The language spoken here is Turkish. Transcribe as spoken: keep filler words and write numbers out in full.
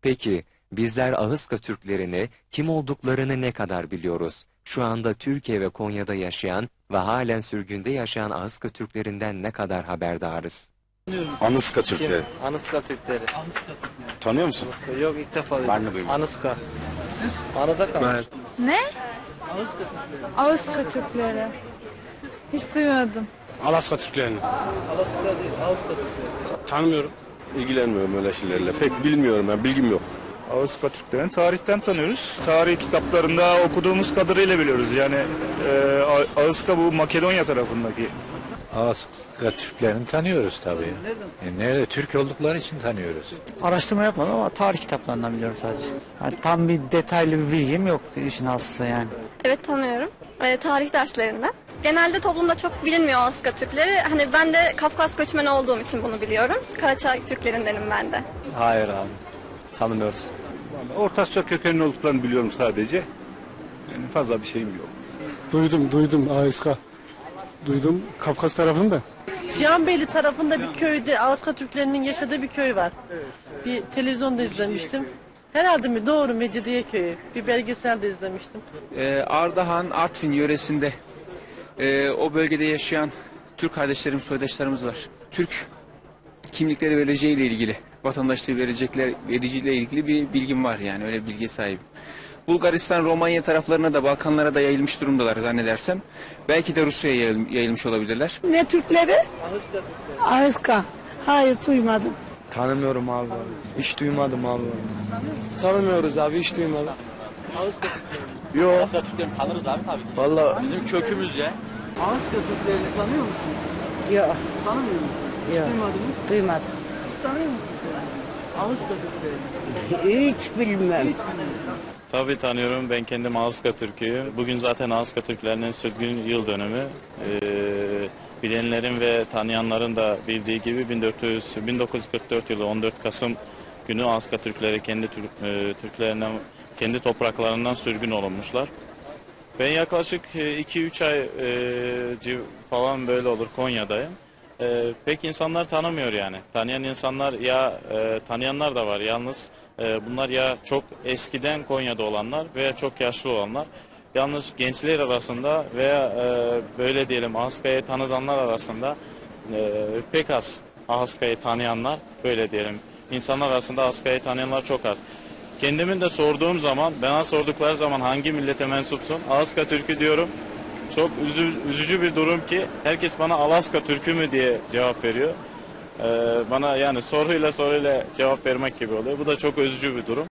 Peki, bizler Ahıska Türklerini, kim olduklarını ne kadar biliyoruz? Şu anda Türkiye ve Konya'da yaşayan ve halen sürgünde yaşayan Ahıska Türklerinden ne kadar haberdarız? Anıska Türkleri. Anıska Türkleri. Tanıyor musun? Anıska. Yok, ilk defa duydum. Ben de duymadım. Anıska. Siz? Anıda kalmış. Ne? Anıska Türkleri. Ağızka Türkleri. Hiç duymadım. Alaska Türklerini. Alaska değil, Anıska Türkleri. Tanımıyorum. İlgilenmiyorum öyle şeylerle. Pek bilmiyorum, yani bilgim yok. Ağızka Türklerini tarihten tanıyoruz. Tarih kitaplarında okuduğumuz kadarıyla biliyoruz. Yani e, Ağızka bu Makedonya tarafındaki. Ağızka Türklerini tanıyoruz tabii. E, nerede? Türk oldukları için tanıyoruz. Araştırma yapmadım ama tarih kitaplarından biliyorum sadece. Yani tam bir detaylı bir bilgim yok işin aslı yani. Evet, tanıyorum. E, tarih derslerinden. Genelde toplumda çok bilinmiyor Ağızka Türkleri. Hani ben de Kafkas göçmeni olduğum için bunu biliyorum. Karaçay Türklerindenim ben de. Hayır abi. Tanımıyoruz. Orta Asya kökenli olduklarını biliyorum sadece. Yani fazla bir şeyim yok. Duydum, duydum Ağızka. Duydum Kafkas tarafında. Cihanbeyli tarafında bir köyde Ağızka Türklerinin yaşadığı bir köy var. Bir televizyonda izlemiştim. Herhalde mi? Doğru, Mecidiye Köyü. Bir belgeselde izlemiştim. Ee, Ardahan, Artvin yöresinde e, o bölgede yaşayan Türk kardeşlerim, soydaşlarımız var. Türk kimlikleri vereceğiyle ilgili, vatandaşlığı verecekler, vericiyle ilgili bir bilgim var, yani öyle bir bilgiye sahibim. Bulgaristan, Romanya taraflarına da, Balkanlara da yayılmış durumdalar zannedersem. Belki de Rusya'ya yayıl, yayılmış olabilirler. Ne Türkleri? Anıska Türkleri. Ağızka. Hayır, duymadım. Tanımıyorum abi. Hiç duymadım abi. Tanımıyoruz abi, hiç duymadım. Ağızka Türkleri. Yok. Ağızka Türklerini tanırız abi tabii ki. Vallahi Bizim kökümüz ya. Ağızka Türklerini tanıyor musunuz? Yok. Tanımıyor musunuz? Hiç Yok. duymadınız. Duymadım. Siz tanıyor musunuz? Ağızka Türklerini. Hiç bilmem. Hiç bilmiyorsunuz. Tabii tanıyorum. Ben kendim Ağızka Türk'üyüm. Bugün zaten Ağızka Türklerinin sürgün yıl dönümü. Ee, bilenlerin ve tanıyanların da bildiği gibi bin dokuz yüz kırk dört yılı on dört Kasım günü Ağızka Türkleri kendi Türk, e, Türklerinden, kendi topraklarından sürgün olunmuşlar. Ben yaklaşık iki üç ay e, falan böyle olur Konya'dayım. E, pek insanlar tanımıyor yani. Tanıyan insanlar ya e, tanıyanlar da var yalnız. Bunlar ya çok eskiden Konya'da olanlar veya çok yaşlı olanlar. Yalnız gençler arasında veya böyle diyelim Ahıska'yı tanıdanlar arasında pek az Ahıska'yı tanıyanlar, böyle diyelim. İnsanlar arasında Ahıska'yı tanıyanlar çok az. Kendimin de sorduğum zaman, bana sordukları zaman hangi millete mensupsun? Ahıska Türk'ü diyorum. Çok üzücü bir durum ki herkes bana Alaska Türk'ü mü diye cevap veriyor. Bana yani soruyla soruyla cevap vermek gibi oluyor. Bu da çok üzücü bir durum.